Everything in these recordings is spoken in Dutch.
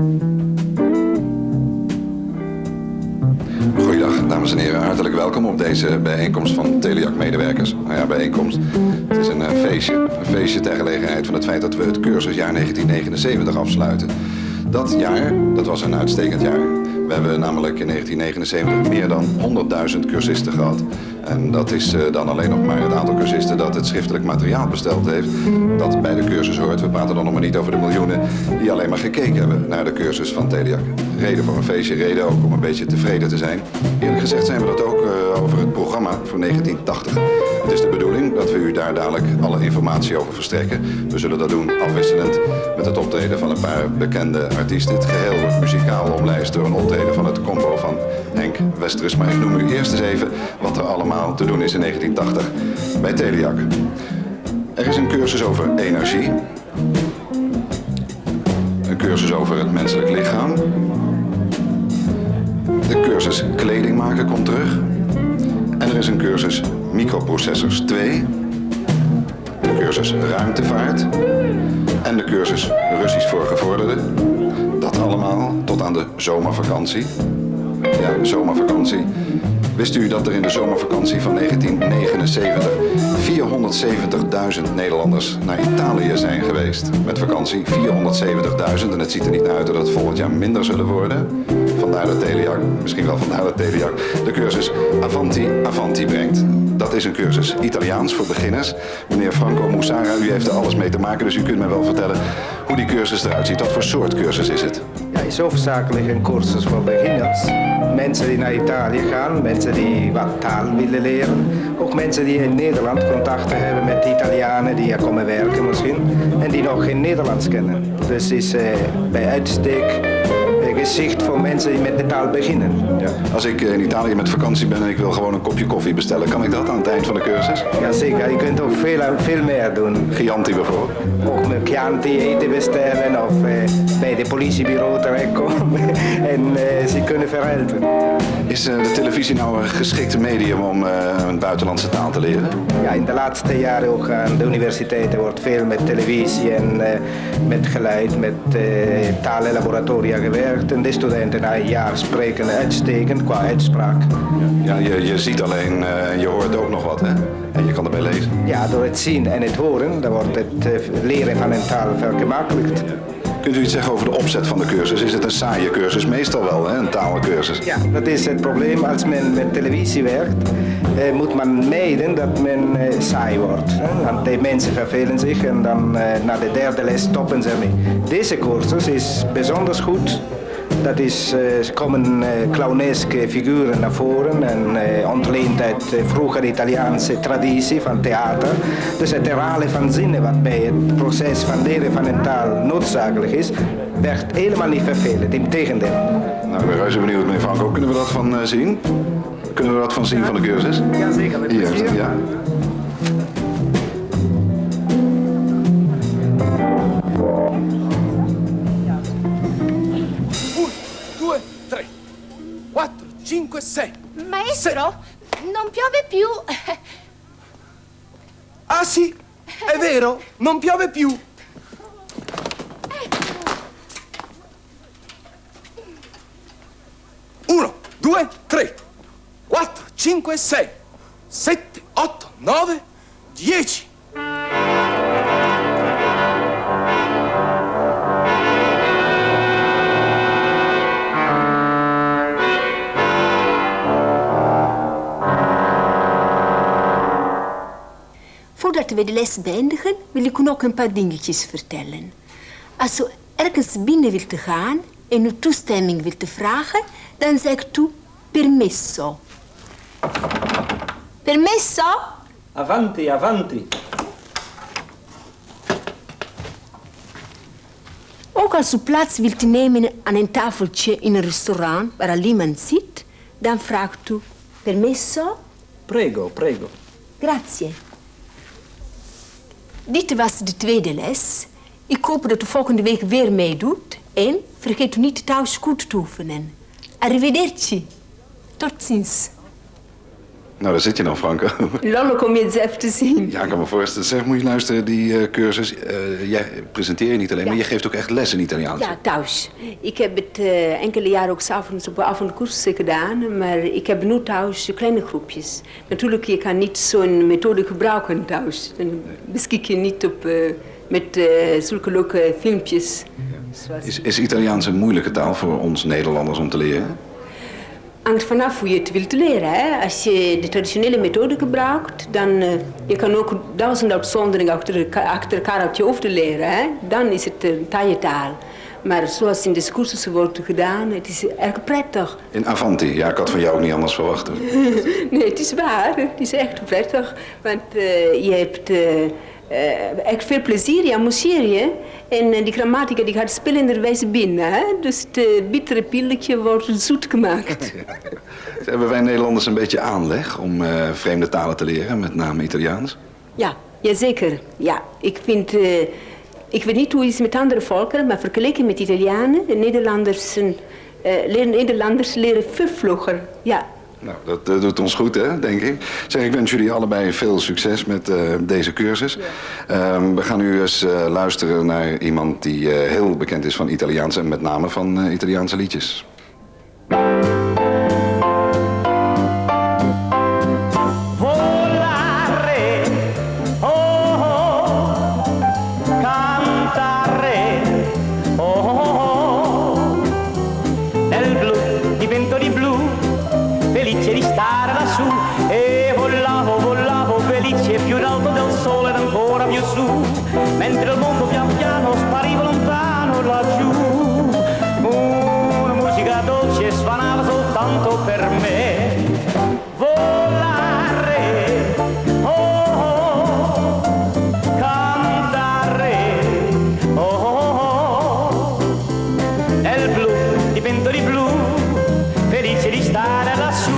Goeiedag, dames en heren. Hartelijk welkom op deze bijeenkomst van Teliac-medewerkers. Nou ja, bijeenkomst. Het is een feestje. Een feestje ter gelegenheid van het feit dat we het cursusjaar 1979 afsluiten. Dat jaar, dat was een uitstekend jaar. We hebben namelijk in 1979 meer dan 100.000 cursisten gehad. En dat is dan alleen nog maar het aantal cursisten dat het schriftelijk materiaal besteld heeft, dat bij de cursus hoort. We praten dan nog maar niet over de miljoenen die alleen maar gekeken hebben naar de cursus van Teliac. Reden voor een feestje, reden ook om een beetje tevreden te zijn. Eerlijk gezegd zijn we dat ook over het programma voor 1980. Het is de bedoeling dat we u daar dadelijk alle informatie over verstrekken. We zullen dat doen afwisselend met het optreden van een paar bekende artiesten. Het geheel wordt muzikaal omlijst door een optreden van het combo van Henk Westeris. Maar ik noem u eerst eens even wat er allemaal te doen is in 1980 bij Teliac. Er is een cursus over energie. Een cursus over het menselijk lichaam. De cursus kleding maken komt terug. En er is een cursus microprocessors 2. De cursus ruimtevaart. En de cursus Russisch voor gevorderden. Dat allemaal tot aan de zomervakantie. Ja, de zomervakantie. Wist u dat er in de zomervakantie van 1979 470.000 Nederlanders naar Italië zijn geweest? Met vakantie 470.000 en het ziet er niet naar uit dat het volgend jaar minder zullen worden. Vandaar dat Teliac, misschien wel vandaar dat Teliac, de cursus Avanti Avanti brengt. Dat is een cursus Italiaans voor beginners. Meneer Franco Musara, u heeft er alles mee te maken, dus u kunt mij wel vertellen hoe die cursus eruit ziet. Wat voor soort cursus is het? Ja, het is hoofdzakelijk een cursus voor beginners. Mensen die naar Italië gaan, mensen die wat taal willen leren. Ook mensen die in Nederland contacten hebben met Italianen die hier komen werken misschien. En die nog geen Nederlands kennen. Dus het is bij uitstek geschikt voor mensen die met de taal beginnen. Ja. Als ik in Italië met vakantie ben en ik wil gewoon een kopje koffie bestellen, kan ik dat aan het eind van de cursus? Jazeker, je kunt ook veel meer doen. Chianti bijvoorbeeld? Ook met Chianti eten bestellen of bij de politiebureau terechtkomen en ze kunnen verhelpen. Is de televisie nou een geschikte medium om een buitenlandse taal te leren? Ja, in de laatste jaren ook aan de universiteiten wordt veel met televisie en met geluid, met talenlaboratoria gewerkt. En de studenten na een jaar spreken uitstekend qua uitspraak. Ja, je ziet alleen en je hoort ook nog wat, hè? En je kan erbij lezen. Ja, door het zien en het horen, dan wordt het leren van een taal vergemakkelijkt. Kunt u iets zeggen over de opzet van de cursus? Is het een saaie cursus? Meestal wel, hè? Een talencursus. Ja, dat is het probleem. Als men met televisie werkt, moet men mijden dat men saai wordt. Hè? Want de mensen vervelen zich en dan na de derde les stoppen ze ermee. Deze cursus is bijzonder goed. Dat is, komen clowneske figuren naar voren en ontleend uit vroeger Italiaanse traditie van theater. Dus het herhalen van zinnen wat bij het proces van leren van een taal noodzakelijk is, werd helemaal niet vervelend, integendeel. Nou, ik ben reuze benieuwd, meneer Franco. Kunnen we dat van zien? Kunnen we dat van zien van de cursus? Ja, zeker. Met plezier. Ja. Maestro, non piove più. Ah sì, è vero, non piove più. Uno, due, tre, 4, 5, 6, 7, 8, 9, 10. Voordat we de les beëindigen, wil ik u nog een paar dingetjes vertellen. Als u ergens binnen wilt gaan en uw toestemming wilt vragen, dan zegt u permesso. Permesso? Avanti, avanti. Ook als u plaats wilt nemen aan een tafeltje in een restaurant waar al iemand zit, dan vraagt u permesso? Prego, prego. Grazie. Dit was de tweede les. Ik hoop dat u volgende week weer meedoet. En vergeet u niet thuis goed te oefenen. Arrivederci. Tot ziens. Nou, daar zit je dan, Franke. Lollig om je het zelf te zien. Ja, ik kan me voorstellen. Zeg, moet je luisteren, die cursus. Jij presenteer je niet alleen, maar je geeft ook echt les in Italiaans. Ja, thuis. Ik heb het enkele jaren ook 's avonds op avondcursussen gedaan, maar ik heb nu thuis kleine groepjes. Natuurlijk, je kan niet zo'n methode gebruiken thuis. Dan beschik je niet op, met zulke leuke filmpjes. Is Italiaans een moeilijke taal voor ons Nederlanders om te leren? Hangt vanaf hoe je het wilt leren. Hè? Als je de traditionele methode gebruikt, dan je kan ook 1000 uitzonderingen achter elkaar uit je hoofd leren. Hè? Dan is het een taaie taal. Maar zoals in de cursussen wordt gedaan, het is erg prettig. In Avanti, ja, ik had van jou ook niet anders verwacht. Nee, het is waar. Het is echt prettig. Want je hebt echt veel plezier, je amuseer je. En die grammatica die gaat spelenderwijs binnen. Hè? Dus het bittere pilletje wordt zoet gemaakt. Hebben wij Nederlanders een beetje aanleg om vreemde talen te leren, met name Italiaans? Ja, jazeker. Ja, ik vind... ik weet niet hoe het is met andere volkeren, maar vergeleken met Italianen, Nederlanders leren veel vlugger. Ja. Nou, dat doet ons goed, hè, denk ik. Zeg, ik wens jullie allebei veel succes met deze cursus. Ja. We gaan nu eens luisteren naar iemand die heel bekend is van Italiaans en met name van Italiaanse liedjes. Mentre il mondo pian piano spariva lontano laggiù, una musica dolce svanava soltanto per me. Volare, oh, cantare, oh, nel blu, di pentoli blu, felice di stare lassù.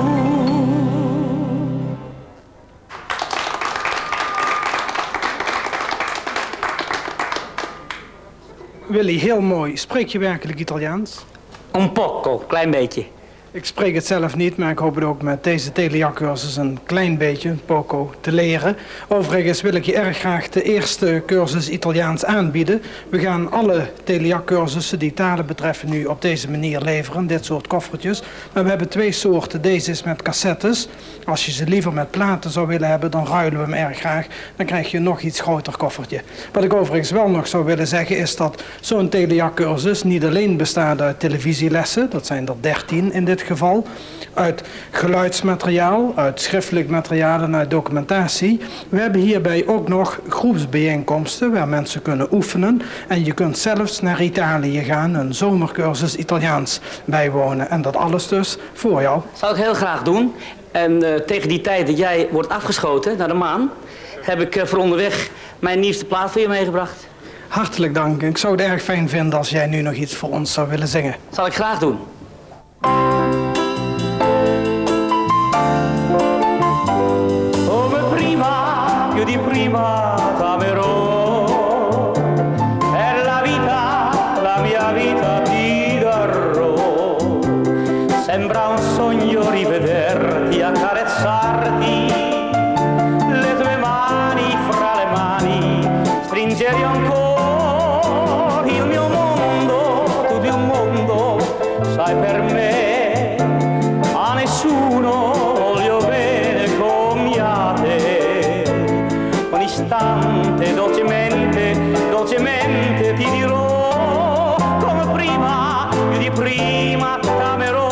Willy, heel mooi. Spreek je werkelijk Italiaans? Un poco, klein beetje. Ik spreek het zelf niet, maar ik hoop het ook met deze Teliak-cursus een klein beetje, een poco, te leren. Overigens wil ik je erg graag de eerste cursus Italiaans aanbieden. We gaan alle Teliak-cursussen die talen betreffen nu op deze manier leveren, dit soort koffertjes. Maar we hebben twee soorten. Deze is met cassettes. Als je ze liever met platen zou willen hebben, dan ruilen we hem erg graag. Dan krijg je een nog iets groter koffertje. Wat ik overigens wel nog zou willen zeggen is dat zo'n Teliak-cursus niet alleen bestaat uit televisielessen, dat zijn er 13 in dit geval, uit geluidsmateriaal, uit schriftelijk materiaal en uit documentatie. We hebben hierbij ook nog groepsbijeenkomsten waar mensen kunnen oefenen en je kunt zelfs naar Italië gaan, een zomercursus Italiaans bijwonen en dat alles dus voor jou. Zou ik heel graag doen. En tegen die tijd dat jij wordt afgeschoten naar de maan, heb ik voor onderweg mijn nieuwste plaat voor je meegebracht. Hartelijk dank. Ik zou het erg fijn vinden als jij nu nog iets voor ons zou willen zingen. Zal ik graag doen. Come prima, più di prima t'amerò, per la mia vita ti darò. Sembra un sogno rivederti, accarezzarti, le tue mani fra le mani, stringere ancora il mio mondo, tu di un mondo, sai per me. A nessuno voglio bene come te. Un istante dolcemente, dolcemente ti dirò, come prima, più di prima t'amerò.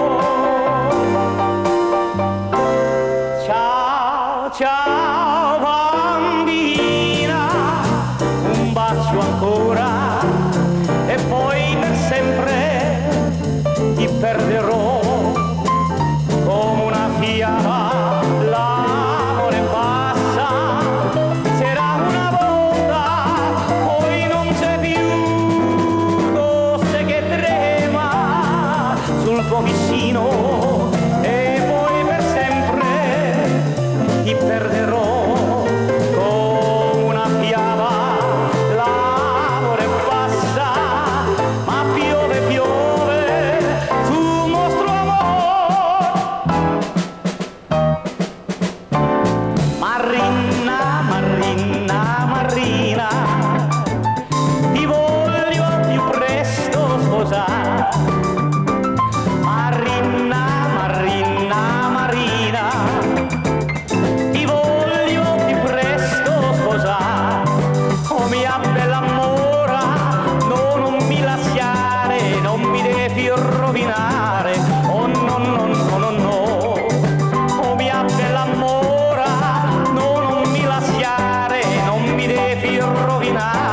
Ciao, ciao bambina, un bacio ancora e poi per sempre ti perderò. Come una fiamma l'amore passa, c'era una volta, poi non c'è più, cose che trema sul tuo vicino e poi per sempre ti perderò. Come una fiamma l'amore passa, ma piove, piove sul nostro amore. Luna.